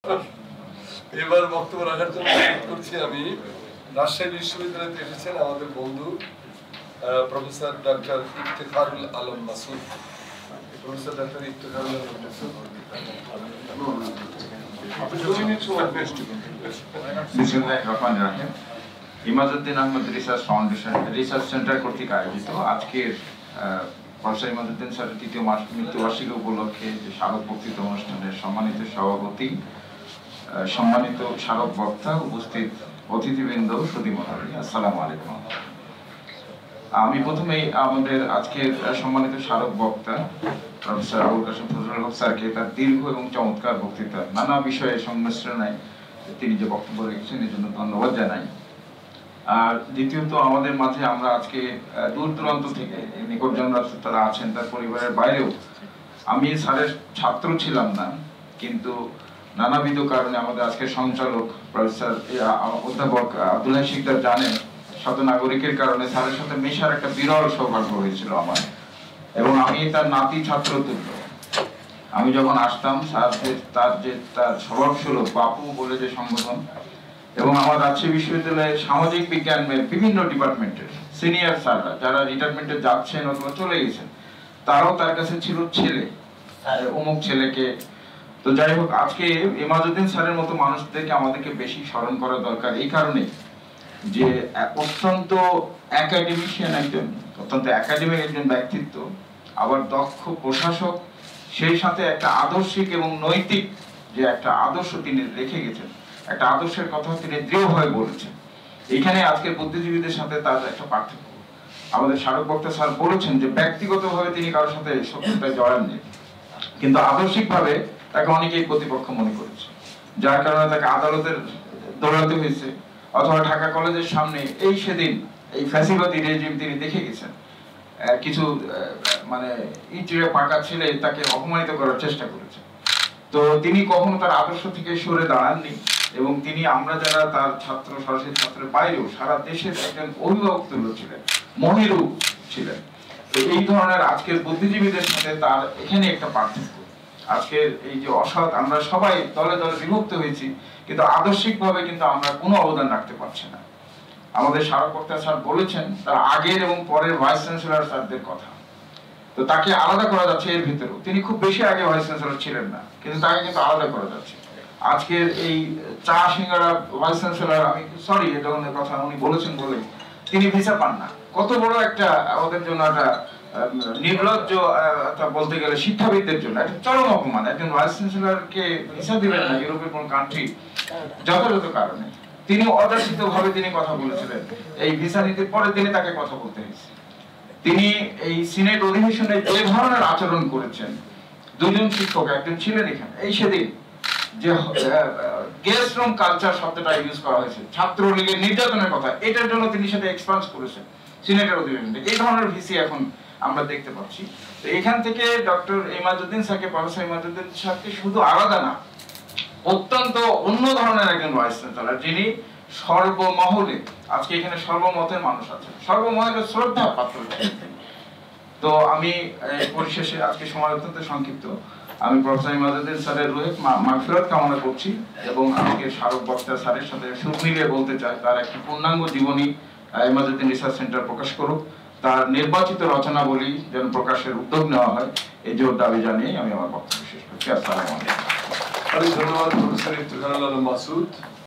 এবার বক্তব্য রাখার জন্য করছি আমি রাজশাহী বিশ্ববিদ্যালয়ে এসেছেন আমাদের বন্ধু professor doctor Iftekharul Alam Masud. Professor doctor Iftekharul Alam Masud Emajuddin Ahamed research foundation research centre কর্তৃক আয়োজিত আজকের প্রফেসর ইমাজউদ্দিন স্যারের তৃতীয় মৃত্যুবার্ষিকী উপলক্ষে যে স্মারক বক্তৃতা অনুষ্ঠানের সম্মানিত সভাপতি, সম্মানিত স্মারক বক্তা, উপস্থিত অতিথিবৃন্দ, সুধী মণ্ডলী, আসসালামু আলাইকুম। আমি প্রথমেই আমাদের আজকের সম্মানিত স্মারক বক্তা প্রফেসর আবুল কাসেম ফজলুল হক স্যারকে তার দীর্ঘ এবং চমৎকার বক্তৃতা, নানা বিষয়ে সংমিশ্রণে তিনি যে বক্তব্য রেখেছেন এর জন্য ধন্যবাদ জানাই। আর দ্বিতীয়ত আমাদের মাঝে আমরা আজকে দূর দূরান্ত থেকে নিকটজন তারা আছেন, তার পরিবারের বাইরেও। আমি স্যারের ছাত্র ছিলাম না, কিন্তু নানাবিধ কারণে আমাদের আজকের সঞ্চালক প্রফেসর অধ্যাপক আব্দুল্লাহ শিকদার জানেন, শত নাগরিকের কারণে স্যারের সাথে মেশার একটা বিরল সৌভাগ্য হয়েছিল আমার, এবং আমি তার নাতি ছাত্র তুল্য। আমি যখন আসতাম তার স্বভাবসুলভ বাপু বলে যে সংগঠন, এবং আমার রাজশাহী বিশ্ববিদ্যালয়ের সামাজিক বিজ্ঞানের বিভিন্ন ডিপার্টমেন্টের সিনিয়র স্যাররা যারা রিটায়ারমেন্টে যাচ্ছেন অথবা চলে গেছেন, তারাও তার কাছে ছিল ছেলে, অমুক ছেলেকে। তো যাই হোক, আজকে ইমাজউদ্দিন স্যারের মতো মানুষদেরকে আমাদেরকে বেশি স্মরণ করা দরকার এই কারণে যে অত্যন্ত একাডেমিশিয়ান একজন, অত্যন্ত একাডেমিক একজন ব্যক্তিত্ব, আবার দক্ষ প্রশাসক, সেই সাথে একটা আদর্শিক এবং নৈতিক যে একটা আদর্শ তিনি রেখে গেছেন, একটা আদর্শের কথা তিনি দৃঢ়ভাবে বলেছেন। এখানে আজকের বুদ্ধিজীবীদের সাথে তার একটা পার্থক্য। আমাদের স্মারক বক্তা স্যার বলেছেন যে ব্যক্তিগতভাবে তিনি কারোর সাথে শত্রুতায় জড়াননি, কিন্তু আদর্শিকভাবে তাকে অনেকেই প্রতিপক্ষ মনে করেছে, যার কারণে তাকে আদালতের দৌড়াতে হয়েছে, অথবা ঢাকা কলেজের সামনে সেদিন এই ফ্যাসিবাদী রেজিম তিনি দেখে গেছেন, কিছু মানে ইটের পাকা ছেলে তাকে অপমানিত করার চেষ্টা করেছে। তো তিনি কখনো তার আদর্শ থেকে সরে দাঁড়াননি, এবং তিনি আমরা যারা তার ছাত্র, সরাসরি ছাত্রের বাইরেও সারা দেশের একজন অভিভাবক তুল্য ছিলেন, মহিরু ছিলেন। তো এই ধরনের আজকের বুদ্ধিজীবীদের সাথে তার এখানে একটা পার্থক্য। আজকের এই যে অসৎ, আমরা সবাই দলে দলে বিভক্ত হয়েছি, কিন্তু আদর্শিকভাবে কিন্তু আমরা কোনো অবদান রাখতে পারছি না। আমাদের স্মারক বক্তা স্যার বলেছেন তার আগের এবং পরের ভাইস চ্যান্সেলর স্যারদের কথা, তো তাকে আলাদা করা যাচ্ছে এর ভিতরেও। তিনি খুব বেশি আগে ভাইস চ্যান্সেলর ছিলেন না, কিন্তু তাকে কিন্তু আলাদা করা যাচ্ছে। আজকের এই চা সিঙ্গারা ভাইস চ্যান্সেলর, আমি সরি এ ধরনের কথা উনি বলেছেন বলে তিনি ভিসা পান না। কত বড় একটা আমাদের জন্য একটা নির্লজ্জ, বলতে গেলে শিক্ষাবিদদের জন্য একটা চরম অপমান। একজন ভাইস চ্যান্সেলরকে ভিসা দিবেন না ইউরোপের কোন কান্ট্রি, যথাযথ কারণে। তিনি অযাচিত ভাবে তিনি কথা বলেছিলেন, এই ভিসা নীতির পরে তিনি তাকে কথা বলতে হয়েছে। তিনি এই সিনেট অধিবেশনে যে ধরনের আচরণ করেছেন, দুজন শিক্ষক একজন ছিলেন এখানে, সেদিন যে গেস্ট রুম কালচার শব্দটা ইউজ করা হয়েছে, ছাত্রলীগের নির্যাতনের কথা, এটার জন্য তিনি সেটা এক্সপান্স করেছেন সিনেটের অধিবেশনে। এই ধরনের ভিসি এখন আমরা দেখতে পাচ্ছি। তো এখান থেকে ডক্টর ইমাজউদ্দিন স্যারকে, প্রফেসর ইমাজউদ্দিন স্যারকে শুধু আলাদা না, অত্যন্ত অন্য ধরনের একজন ভাইস চ্যান্সেলর, যিনি সর্বমহলে, আজকে এখানে সর্বমতের মানুষ আছে, সর্বমহলের শ্রদ্ধা পাত্র। তো আমি পরিশেষে, আজকে সময় অত্যন্ত সংক্ষিপ্ত, আমি প্রফেসর ইমাজউদ্দিন স্যারের রুহে মাগফিরাত কামনা করছি, এবং আজকে স্মারক বক্তা স্যারের সাথে সুর মিলিয়ে বলতে চাই, তার একটি পূর্ণাঙ্গ জীবনী ইমাজউদ্দিন রিসার্চ সেন্টার প্রকাশ করুক, তার নির্বাচিত রচনাবলী যেন প্রকাশের উদ্যোগ নেওয়া হয়, এই জোর দাবি জানিয়ে আমি আমার বক্তব্য শেষ করছি। আসসালামু আলাইকুম। ধন্যবাদ প্রফেসর ইফতেখারুল আলম মাসুদ।